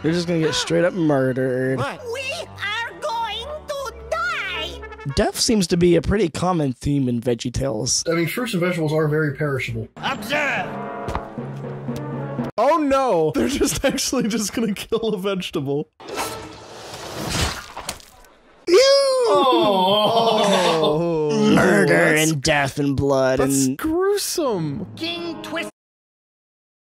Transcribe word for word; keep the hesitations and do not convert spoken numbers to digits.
They're just gonna get straight up murdered. What? We are going to die! Death seems to be a pretty common theme in VeggieTales. I mean, fruits and vegetables are very perishable. Observe! Oh no! They're just actually just gonna kill a vegetable. Oh, murder and death and blood That's and gruesome. King Twist